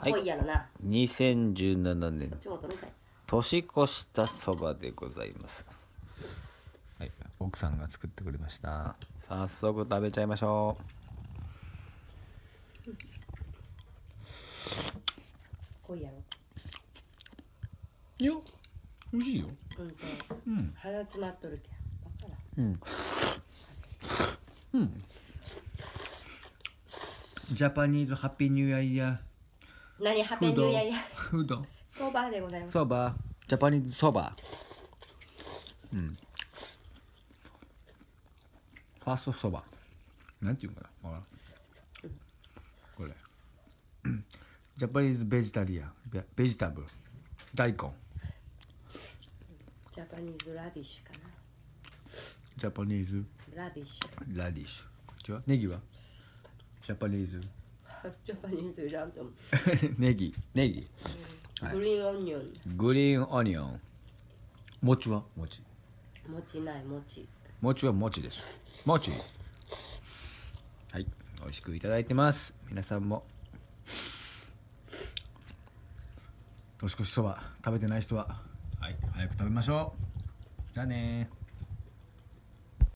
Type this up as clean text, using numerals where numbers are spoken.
濃いやろな。 2017年そっちも取るんかい。 年越したそばでございます。はい、奥さんが作ってくれました。早速食べちゃいましょう。 濃いやろ。 いや、美味しいよ。 うん。鼻詰まっとるけん。わからん。 ジャパニーズハッピーニューイヤー。 何ハッピーニューイヤーや。 フード。 そばでございます。 そば。ジャパニーズそば。ファーストそば。なんていうのかな。ほら。これ。ジャパニーズベジタリアン。ベジタブル。大根。 ジャパニーズラディッシュかな。 ジャパニーズラディッシュ。 ラディッシュ。こっちはネギはジャパニーズジャパニーズランドム。 ネギ。 グリーンオニオン。 グリーンオニオン。餅は餅。 餅ない餅。 餅は餅です。餅。はい、美味しくいただいてます。皆さんも年越しそば食べてない人は、はい、早く食べましょう。じゃあねー。